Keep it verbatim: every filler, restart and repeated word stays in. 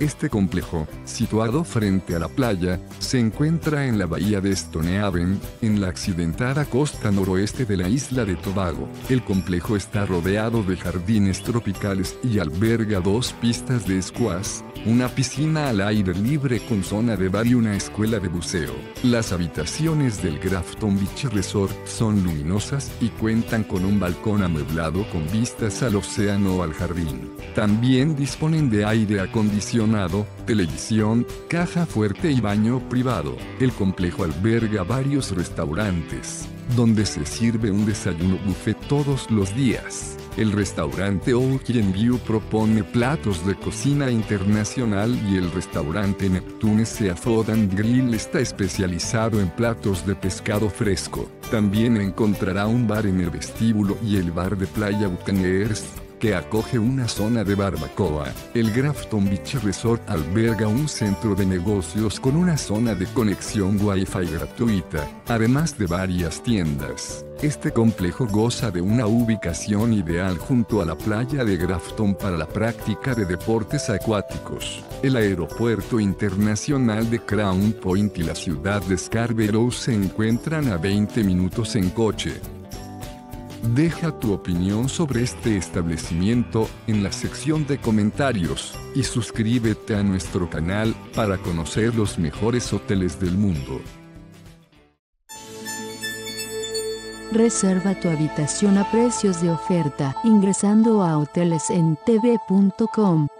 Este complejo, situado frente a la playa, se encuentra en la bahía de Stonehaven, en la accidentada costa noroeste de la isla de Tobago. El complejo está rodeado de jardines tropicales y alberga dos pistas de squash, una piscina al aire libre con zona de bar y una escuela de buceo. Las habitaciones del Grafton Beach Resort son luminosas y cuentan con un balcón amueblado con vistas al océano o al jardín. También disponen de aire acondicionado, televisión, caja fuerte y baño privado. El complejo alberga varios restaurantes, donde se sirve un desayuno buffet todos los días. El restaurante Ocean View propone platos de cocina internacional y el restaurante Neptune Seafood and Grill está especializado en platos de pescado fresco. También encontrará un bar en el vestíbulo y el bar de Playa Buccaneers, que acoge una zona de barbacoa. El Grafton Beach Resort alberga un centro de negocios con una zona de conexión Wi-Fi gratuita, además de varias tiendas. Este complejo goza de una ubicación ideal junto a la playa de Grafton para la práctica de deportes acuáticos. El aeropuerto internacional de Crown Point y la ciudad de Scarborough se encuentran a veinte minutos en coche. Deja tu opinión sobre este establecimiento en la sección de comentarios y suscríbete a nuestro canal para conocer los mejores hoteles del mundo. Reserva tu habitación a precios de oferta ingresando a hoteles en t v punto com.